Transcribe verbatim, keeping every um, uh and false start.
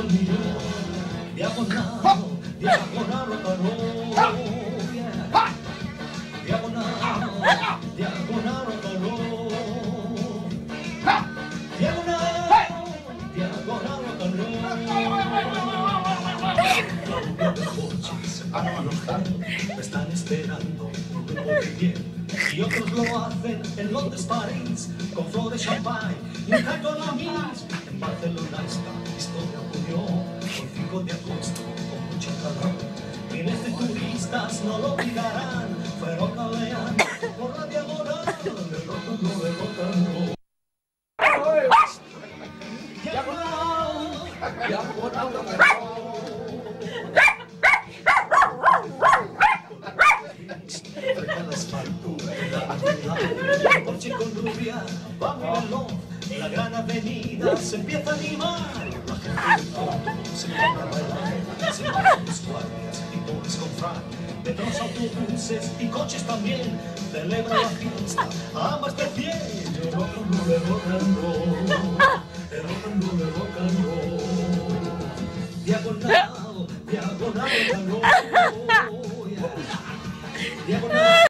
Diagonal, diagonal rock and roll, yeah. Diagonal, diagonal rock and roll. Diagonal, diagonal rock and roll. Los coches han alojado, me están esperando un grupo de bien. Y otros lo hacen en Londres, París, con flores, champán y un canto en la mis. En Barcelona esta historia ocurrió el cinco de agosto con mucho calor. Miles de turistas no lo olvidarán, fueron caleando por la diagonal del rock and roll, del rock and roll. Diagonal, diagonal rock and roll. El coche con rubia va muy veloz, la gran avenida se empieza a animar. La gente de pronto se pone a bailar, se bajan los guardias y pobres con frac. Detrás autobuses y coches también celebran la fiesta a ambas de cien. El rock and roll, el rock and roll, el rock and roll, el rock and roll. Diagonal, diagonal rock and roll, yeah. Diagonal.